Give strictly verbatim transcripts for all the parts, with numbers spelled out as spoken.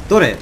どれ？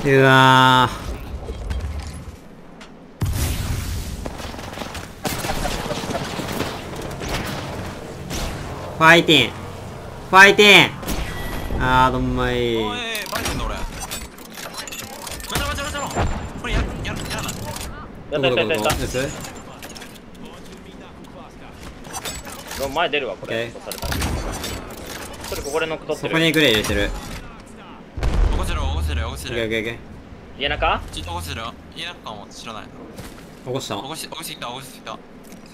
うわーファイティンファイティンあーどんまいおいバレてんだ俺。待て待て待て待て。これやややらない。 やったやったやったやった。 ですもう前出るわこれ。 OK そうされた。それここでノック取ってる。 そこにグレー入れてる起こせる起こせる起こせオッケーオッる。 ケーオッケ家中ちょっと起こせる。いやなんかも知らないな。 ー起こした起こし起こしてきた起こしてきた。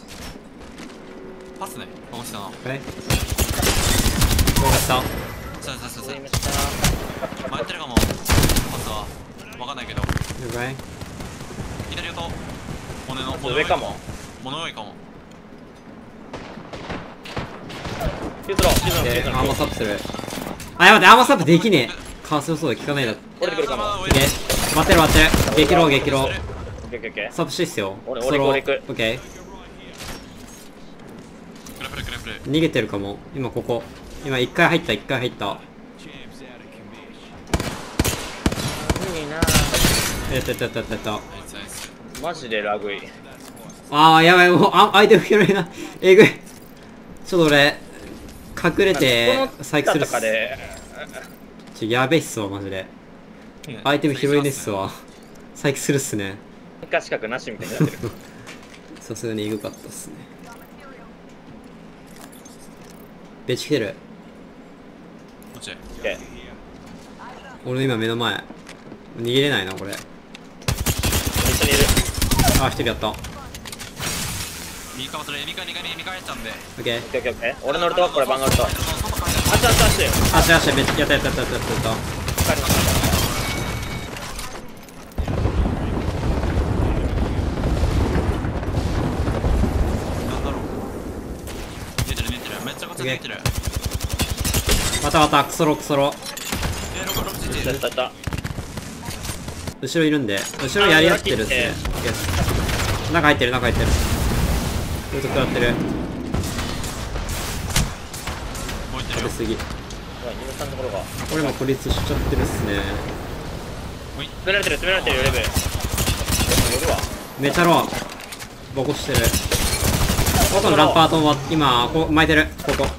パスね起こしたな。 えどうしたそうそうそうそう。 めっちゃ迷ってるかも。パスはわかんないけど。 了解左音。骨の上かも。 物上かも。 シュートローシュートローシュでートロー。 アーマーサップするあやばいアーマーサップできねえカースそうだ効かないだ俺てくるかも。 オッケー待ってる待ってる激ロー激ローオッケーオッケーオッケー。 サップしていいっすよ俺ソロ俺行く俺行くオッケクレプレクレプレ。 ー逃げてるかも今ここ今一回入った一回入ったいいな。 やったやったやったやったやったナイスナイス。 マジでラグい。 あーやばいもうあアイテム拾えないえぐいちょっと俺隠れて細工するっすとかでちょやべえっすわマジでアイテム拾えねえっすわ細工するっすね一回資格なしみたいになってる。 さすがにエグかったっすねベチ来てるこっちへ。 オッケー。 俺の今目の前逃げれないなこれ一緒にいる。 あ一人やったオッ右かもそれ右か右か右かやっちゃうんで。 ケーオッケーオッケーオッケー。俺乗るとこれバンガルト。 外からあっちあっちあっち。 あしあしベチやったやったやったやったやったわかりました。 なんだろう。出てる出てる。めっちゃこっち出てる。 またまたクソロクソロえー、ロック出てる。 やったやった。 後ろいるんで後ろやり合ってるっすねあオッケーっす中入ってる中入ってるずっと食らってるもう一点よ。 食べ過ぎうわ二度さんのところが。 俺も孤立しちゃってるっすねおい。 詰められてる詰められてるレベル。でも寄るわ。 めちゃローボコしてる奥のラッパーとは今こう巻いてるここ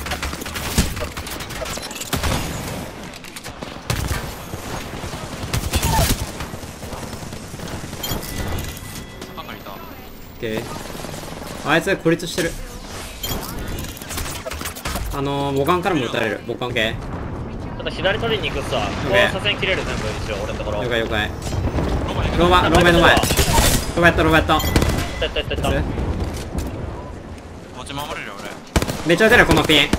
中にいた。 オッケーあいつ孤立してるあのー、母艦からも撃たれる母艦系ちょっと左取りに行くっすわ。ここ車線切れる全部一応俺のところ。 了解了解ロバローバローバの前ローバやったローバやったいったいったいったいった。 こっち守れるよ俺。 めっちゃ撃てるこのピン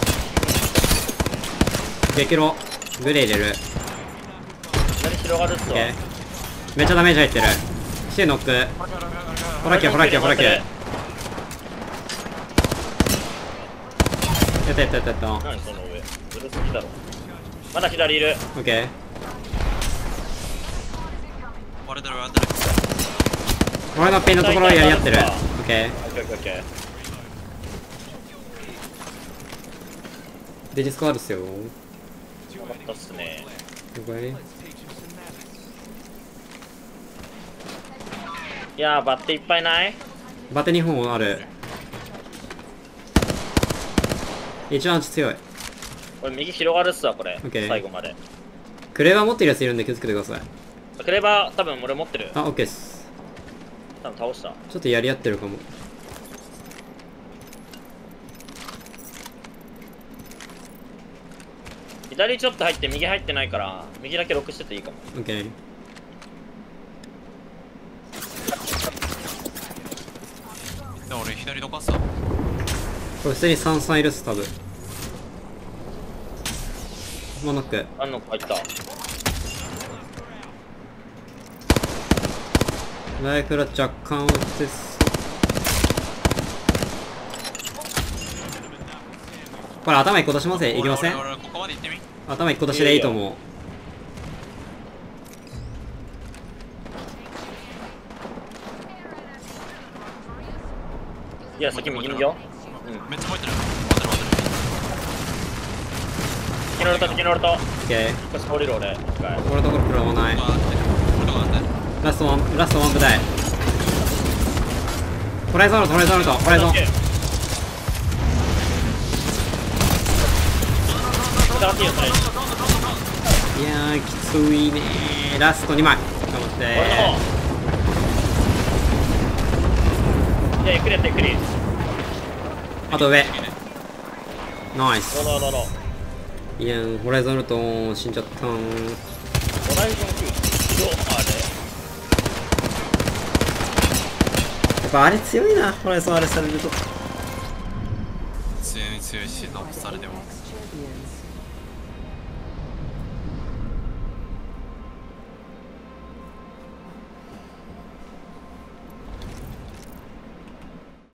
激ログレー入れる左広がるっすわ。 オッケーめっちゃダメージ入ってるシェノックホラキューホラキューホラキューやったやったやったやった何その上。ずるすぎだろ。まだ左いる。 オッケー割れてる割れてる。 俺のピンのところをやり合ってるオッケーオッケーオッケーオッケー。 デジスコあるっすよよかったっすね。 了解いやーバッテいっぱいない。 バテにほんある一番強いこれ右広がるっすわこれ。 オッケー最後まで。 クレーバー持ってるやついるんで気をつけてくださいクレバー多分俺持ってる。 あオッケーっす多分倒した。 ちょっとやり合ってるかも左ちょっと入って右入ってないから右だけロックしてていいかも。 オッケーで俺左どかすわ。 これ普通にさんさんいるっす多分モノックあんの入った。 ライフラ若干落ちてすこれ頭いっこ出しませんいきません俺俺俺ここまで行ってみ。 頭いっこ出しでいいと思ういや先右によ。うん。 めっちゃ燃えてる。燃えてる燃えてる。 敵のルト敵のルト。 オッケー。 一回降りる俺一回。 俺のところ食らわない。 あー俺とかなんだラストワンラストワン部隊。トライゾールトライゾールとトライゾール。 疑っていいよそれ。 いやーきついねー。ラストにまい頑張って俺の方。いやゆっくりやってゆっくり。 あと上ナイス。 ロロロロ。 いやーホライゾンルト死んじゃったー。 ホライゾンきゅう。どうあれ。 やっぱあれ強いな、ホライゾンあれされると。 強い強いしノップされても